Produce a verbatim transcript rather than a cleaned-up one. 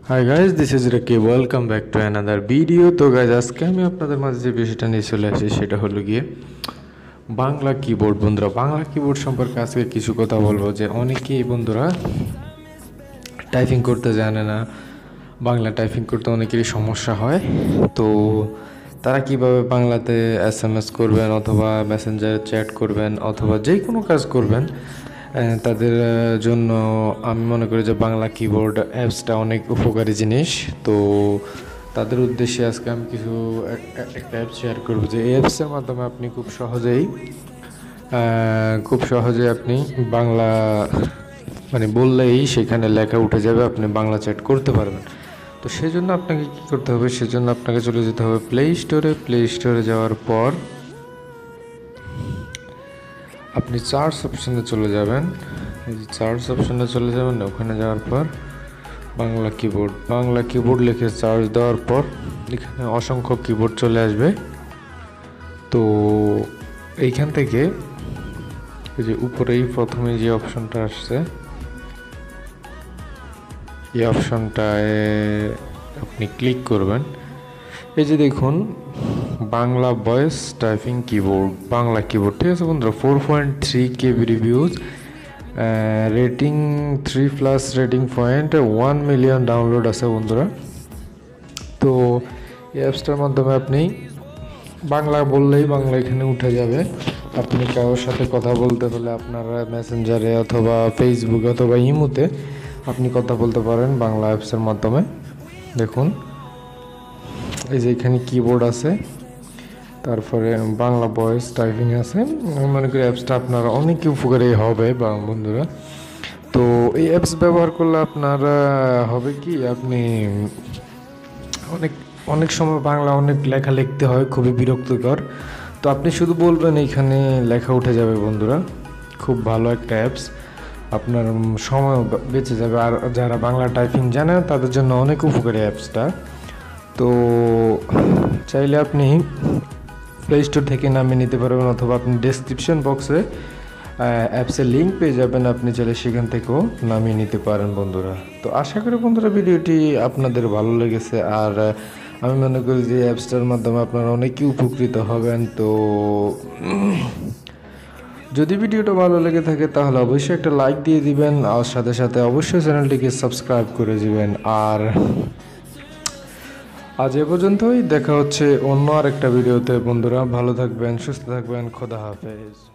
High guys, this is Rakib. Welcome back to another video. তো guys, আজকে আমি আপনাদের মাঝে যে বিষয়টা নিয়ে চলে আসি সেটা হলো গিয়ে বাংলা কিবোর্ড। বন্ধুরা, বাংলা কিবোর্ড সম্পর্কে আজকে কিছু কথা বলবো। যে অনেকেই বন্ধুরা টাইপিং করতে জানে না, বাংলা টাইপিং করতে অনেকেরই সমস্যা হয়। তো তারা কিভাবে বাংলাতে এস এম এস করবেন অথবা মেসেঞ্জারে চ্যাট করবেন অথবা যে কোনো কাজ করবেন, তাদের জন্য আমি মনে করি যে বাংলা কিবোর্ড অ্যাপসটা অনেক উপকারী জিনিস। তো তাদের উদ্দেশ্যে আজকে আমি কিছু একটা অ্যাপ শেয়ার করবো, যে এই অ্যাপসের মাধ্যমে আপনি খুব সহজেই খুব সহজে আপনি বাংলা মানে বললেই সেখানে লেখা উঠে যাবে, আপনি বাংলা চ্যাট করতে পারবেন। তো সেজন্য আপনাকে কী করতে হবে, সেজন্য আপনাকে চলে যেতে হবে প্লে স্টোরে। প্লে স্টোরে যাওয়ার পর আপনি সার্চ অপশানে চলে যাবেন। এই যে সার্চ অপশানে চলে যাবেন, ওখানে যাওয়ার পর বাংলা কিবোর্ড বাংলা কিবোর্ড লিখে সার্চ দেওয়ার পর এখানে অসংখ্য কিবোর্ড চলে আসবে। তো এইখান থেকে এই যে উপরেই প্রথমে যে অপশনটা আসছে, এই অপশনটায় আপনি ক্লিক করবেন। এই যে দেখুন, Bangla voice typing keyboard, Bangla keyboard, ঠিক আছে বন্ধুরা। Four point three KB reviews, rating three plus rating point, one million download আছে বন্ধুরা। তো এই অ্যাপসটার মাধ্যমে আপনি বাংলা বললেই বাংলা এখানে উঠে যাবে। আপনি কারোর সাথে কথা বলতে হলে আপনার মেসেঞ্জারে অথবা ফেসবুকে অথবা ইমোতে আপনি কথা বলতে পারেন বাংলা অ্যাপসের মাধ্যমে। দেখুন, এই যে এখানে কিবোর্ড আছে, তারপরে বাংলা ভয়েস টাইপিং আছে। আমি মনে করি অ্যাপসটা আপনার অনেক উপকারী হবে বা বন্ধুরা। তো এই অ্যাপস ব্যবহার করলে আপনার হবে কি, আপনি অনেক অনেক সময় বাংলা অনেক লেখা লিখতে হয়, খুবই বিরক্তিকর। তো আপনি শুধু বলবেন, এইখানে লেখা উঠে যাবে বন্ধুরা। খুব ভালো একটা অ্যাপস, আপনার সময় বেঁচে যাবে। আর যারা বাংলা টাইপিং জানে তাদের জন্য অনেক উপকারী অ্যাপসটা। তো চাইলে আপনি প্লে স্টোর থেকে নামিয়ে নিতে পারবেন অথবা আপনি ডেসক্রিপশন বক্সে অ্যাপসের লিঙ্ক পেয়ে যাবেন, আপনি চাইলে সেখান থেকেও নামিয়ে নিতে পারেন বন্ধুরা। তো আশা করি বন্ধুরা ভিডিওটি আপনাদের ভালো লেগেছে, আর আমি মনে করি যে অ্যাপসটার মাধ্যমে আপনারা অনেকেই উপকৃত হবেন। তো যদি ভিডিওটা ভালো লেগে থাকে তাহলে অবশ্যই একটা লাইক দিয়ে দিবেন, আর সাথে সাথে অবশ্যই চ্যানেলটিকে সাবস্ক্রাইব করে দিবেন। আর আজ এ পর্যন্তই, দেখা হচ্ছে অন্য আর একটা ভিডিওতে বন্ধুরা। ভালো থাকবেন, সুস্থ থাকবেন, খোদা হাফেজ।